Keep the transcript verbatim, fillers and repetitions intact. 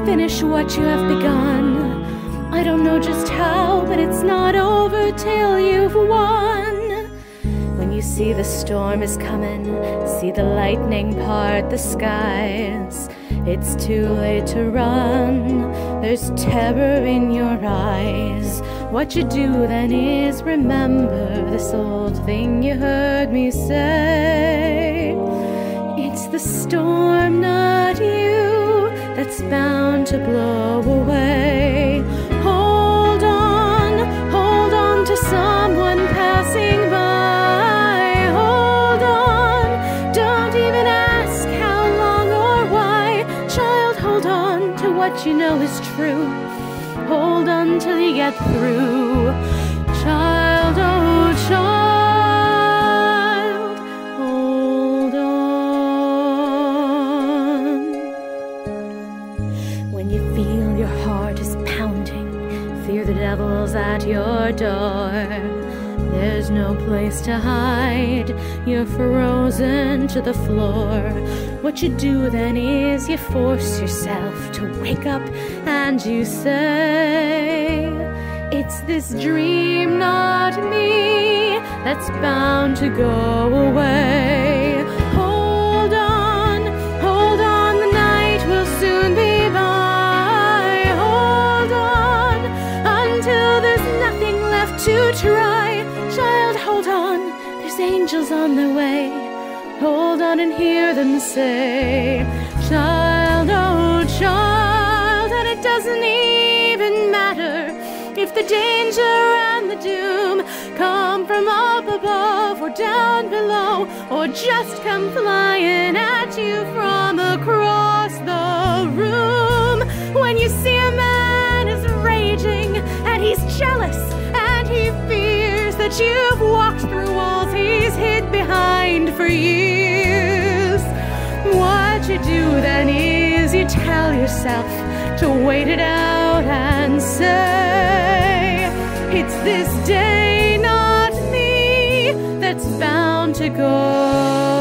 finish what you have begun. I don't know just how, but it's not over till you've won. When you see the storm is coming, see the lightning part the skies, it's too late to run, there's terror in your eyes. What you do then is remember this old thing you heard me say. It's the storm, not you, that's bound to blow away. Hold on, hold on to someone passing by. Hold on, don't even ask how long or why. Child, hold on to what you know is true. Hold on till you get through. Child, oh child, hold on. When you feel your heart is pounding, fear the devil's at your door, there's no place to hide, you're frozen to the floor. What you do then is you force yourself to wake up and you say, it's this dream, not me, that's bound to go away. Hold on, hold on, the night will soon be by. Hold on, until there's nothing left to try. Child, hold on, there's angels on their way. Hold on and hear them say, child, oh child, and it doesn't even matter if the danger and the doom come from up above or down below, or just come flying at you from across the room. When you see a man is raging and he's jealous and he fears that you've walked through walls he's hid behind for years, what you do then is you tell yourself to wait it out and say, it's this day, not me, that's bound to go